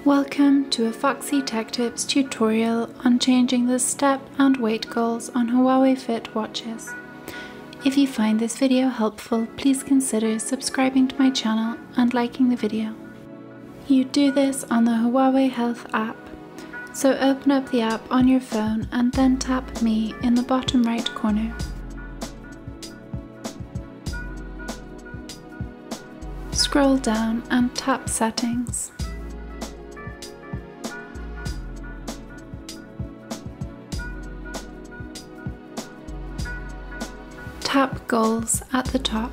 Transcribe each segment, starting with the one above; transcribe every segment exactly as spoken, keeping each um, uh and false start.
Welcome to a Foxy Tech Tips tutorial on changing the step and weight goals on Huawei Fit watches. If you find this video helpful, please consider subscribing to my channel and liking the video. You do this on the Huawei Health app. So open up the app on your phone and then tap Me in the bottom right corner. Scroll down and tap Settings. Tap Goals at the top.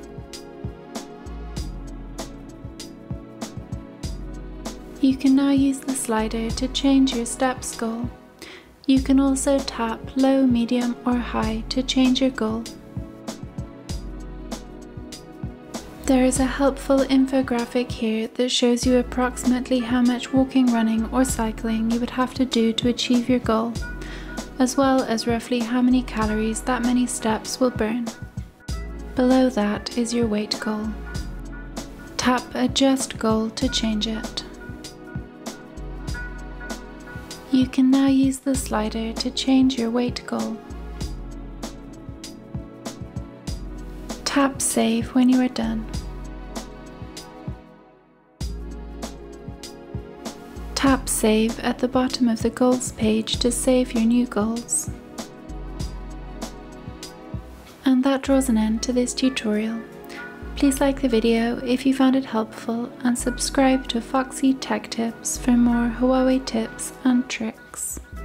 You can now use the slider to change your steps goal. You can also tap Low, Medium or High to change your goal. There is a helpful infographic here that shows you approximately how much walking, running or cycling you would have to do to achieve your goal, as well as roughly how many calories that many steps will burn. Below that is your weight goal. Tap Adjust Goal to change it. You can now use the slider to change your weight goal. Tap Save when you are done. Tap Save at the bottom of the Goals page to save your new goals. And that draws an end to this tutorial. Please like the video if you found it helpful and subscribe to Foxy Tech Tips for more Huawei tips and tricks.